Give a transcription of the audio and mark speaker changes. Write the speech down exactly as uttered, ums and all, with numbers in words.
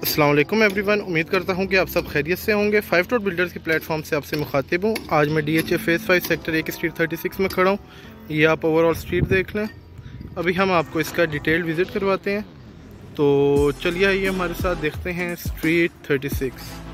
Speaker 1: अस्सलाम वालेकुम एवरीवन, उम्मीद करता हूं कि आप सब खैरियत से होंगे। फाइव डॉट बिल्डर्स के प्लेटफॉर्म से आपसे मुखातिब हूं। आज मैं D H A phase five sector एक स्ट्रीट थर्टी सिक्स में खड़ा हूं। ये आप ओवरऑल स्ट्रीट देख लें। अभी हम आपको इसका डिटेल विज़िट करवाते हैं, तो चलिए आइए हमारे साथ देखते हैं स्ट्रीट थर्टी सिक्स।